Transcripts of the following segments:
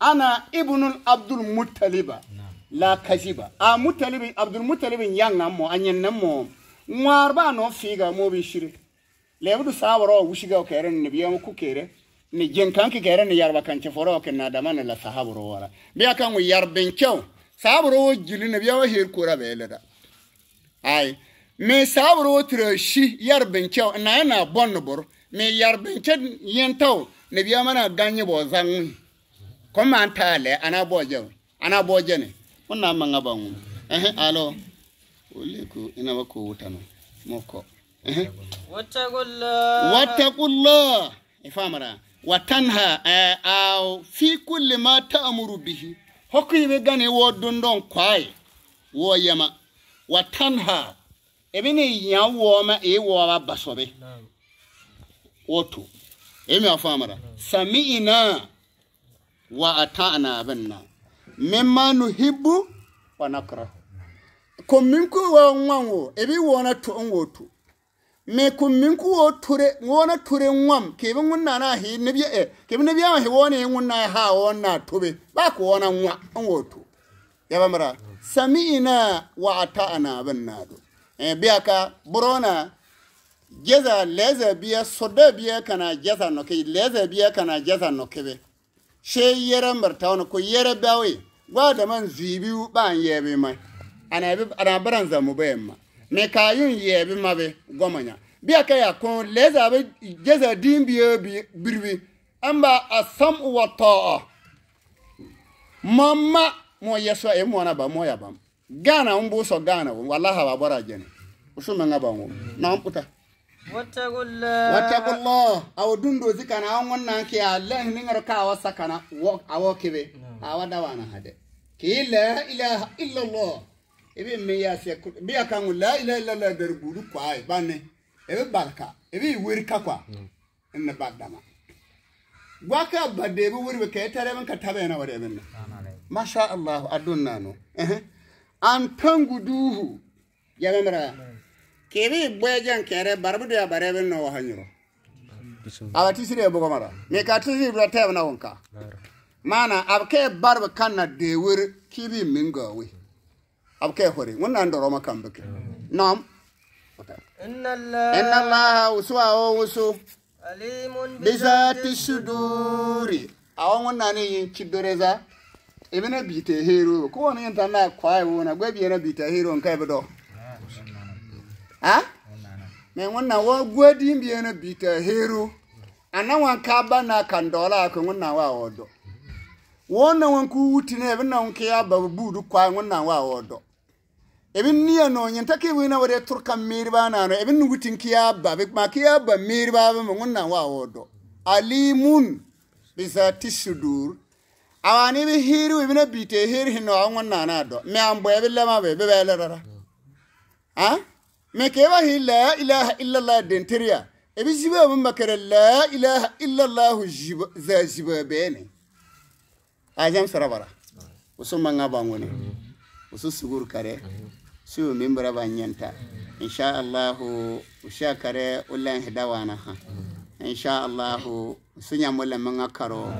ana ibnul abdul muttaliba la kaziba a muttalibin abdul muttalibin yanga mo anyen mo ngwarba no figa mo bi shiri lebudu sawaro wushiga keren ne biya ku kere ni jenkanki keren ne yarba kan foro ken na dama ne la sahaburo wala biya kan yarben kyaw saburo jili ne biya wa her kura beleda ay me saburo trashi yarben kyaw na bonnobor me yarben ken yentaw ne biya mana ganye bo zan kuma antale ana boje ne wannan manga bangu alo uliku ina wako wutano moko wattaqullah ifamara watanha aw fi kulli ma ta'muru bihi hokibe gane wodun don kwai wo yama watanha ebini yawo ma ewo basobe oto emi afamara sami'ina wa ata'na banna mimma nuhibbu wa nakra kominku wa nwango ebi wona to onwoto me kominku wo ture wona ture nwam kebe ngunna na hi nebiye kebe nebiya he wona ngunna ha wona tobe ba ko wona nwa onwoto yaba mara sami'ina wa ata'na bannado biaka burona jeza leza biya soda biya kana jeza no ke leza biya kana jeza no kebe she yere martawno ko yere bawe wa da man zibi ban yebe mai ana baran zamu bayamma me kayun yebe mabe gomanya biya kaya ko leza be jeza dimbiye birbi amba asam wa ta'a mamma mo yeso e mo na ba mo ya bam gana umbu so gana wallahi ba bara jene usuma ngaba ngo na amputa wattaqullah aw dundo zikana an wannan ke Allah ni ngar ka wasa kana awo kebe awada wana hade ki la ilaha illa Allah ebe me ya se biya kan la ilaha illa Allah der budu kwai banne ebe barka ebe werka kwa inna badama waka badde be werbe ke tare man ka tabe na wade benna masha Allah adunna no an tanguduhu ya memra kebe boyan kere barbudu ya barebe no hanyuro awati sire bogo mara me ka tisi bra tebe na wonka mana abke barba kanna de wur kibi mingawe abke hore wannan ndoro makambake nam inna Allah uswa usu alimun bizati suduri awon wannan ne yin kidoreza ibina bite hero ko woni yanta na kwai wona gwabi na bite hero kai bedo me wannan wa gwadi mbiye na bita hero anawan ka bana kan dola ko wannan wa wodo wannan wan ku wuti ne bin nan ke ya babudu kwa wannan wa wodo ebin niya no nyen take wina wade turkan mirba na no ebin wutin kiya babik ma kiya ba mirba ba wannan wa wodo alimun bizati sudur awani bi hero ebin bita hero hino wannan na do me ambo ebile ma be belerara me kewa hi la ilaha illa Allah denteria ebi jiba mun makara la ilaha illa Allah za jiba bene ajam sarabara usuma ngaba ngone usu sugur kare su membra banyanta insha Allah usha kare ulan hidawana ha insha Allah sunya mulla manga karo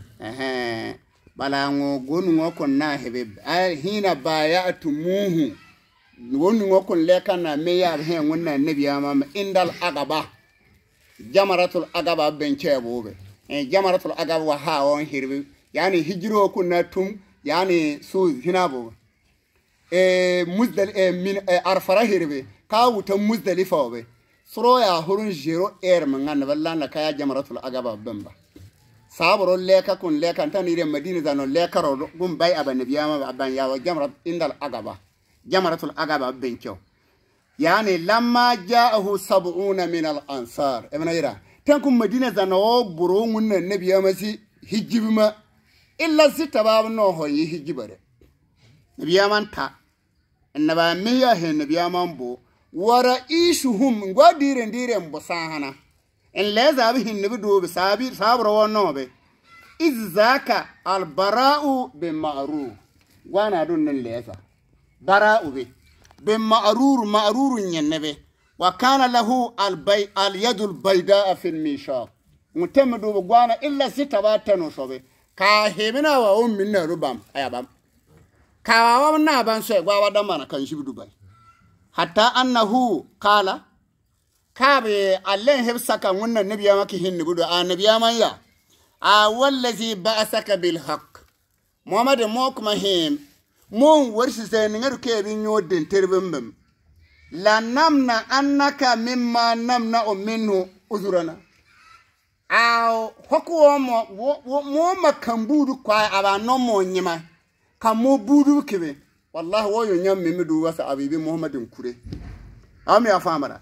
balango gonu ngoko na hebe hina bayatu muhu wonu ngokon leka na meya he wonna nabiya ma indal agaba jamaratul agaba benche bobe jamaratul agaba wa ha won hirbi yani hijro kunna tum yani su hinabo muzdal min arfara hirbi ka wuta muzdalifa bobe suro ya hurun jero man wallan la kaya jamaratul agaba bamba sabro leka kun leka tan ire madina zano leka ro gum bay aba nabiya ma aban ya jamarat indal agaba jamaratul agaba bencho yani lamma ja'ahu 70 min al-ansar ibn ira tankum madina zanawo buru munna nabiya masi hijibma illa sitabab no ho yi hijibare nabiya man ta annaba miya he nabiya man bo wara ishuhum ngwadire ndire mbosahana en leza bi hinnabi do bi sabro wonno be izaka al-bara'u bi ma'ruf wana dun nan leza bara'u bi ma'rur nyannebe wa kana lahu al yadul bayda fi al mishaq mutamadu gwana illa sitabatano sobe ka hebina wa o minna rubam ayabam ka wa na ban so gwa wa dan mana kan shi dubai hatta annahu qala kabe allen hebsaka wannan nabiya maki hinni budu annabiya man ya a wallazi ba'asaka bil haqq muhammad mo kuma him mon warshi sai ningaru ke bin yodin terbembem la namna annaka mimma namna minhu uzurana aw hokwo mo makambudu kwa aba no mo nyima kamo budu kebe wallahi wo yo nyam mimidu wasa abibi muhammadin kure am ya famara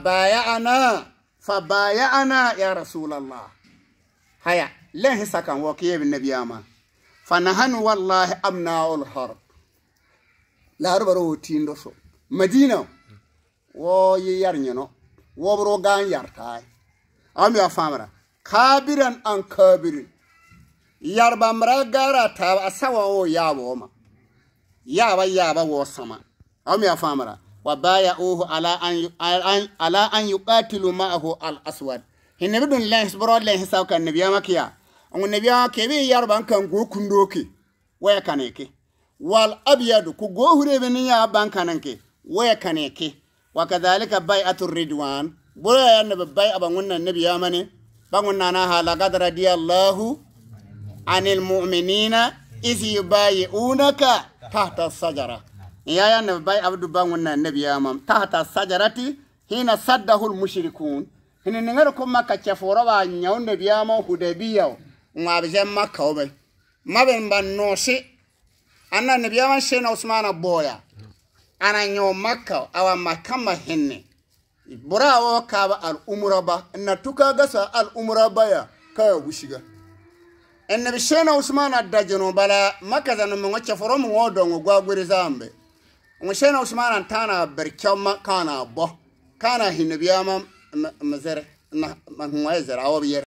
fabaya'ana ya rasulullah haya len hisakan wo kiye bin nabiyama fanahanu wallahi amnaul harb la rubaro tindo so madina wo yi yarnyano wo bro gan yartai am ya famara kabiran an kabirin yarba mragara ta asawa o yawo ma yaba wo sama am ya famara wa baya'uhu ala an yuqatilu ma'ahu al aswad hinne bidun lens bro len hisawka nabiya makiya on nabiya kebe yarba kan go kundoke waya kaneke wal abyad ku go hurebe ni ya bankananke waya kaneke wa kadhalika bai'atur ridwan bura ya nabi bai'a ban wannan nabiya mane bangunna na hala qad radiyallahu anil mu'minina iz yubayi'unaka tahta sajara ya nabi bai abdu bangunna nabiya mam tahta sajarati hina saddahu al mushrikun hina ningar ko makka cheforo ba nyaw nabiya mam hudabiya ngabje makka obe maben ban nosi anna nabiya mam shena usmana boya ana nyaw makka awa makka ma hinne burawo kaba al umraba na tuka gasa al umraba ya kaya hushiga ennabi shena usmana dajeno bala makka zanu mo cheforo mo odongo gwagwiri zambe shena usmana tana berkyama kana bo kana hinnabiya mam mazere na ma huwa zara awo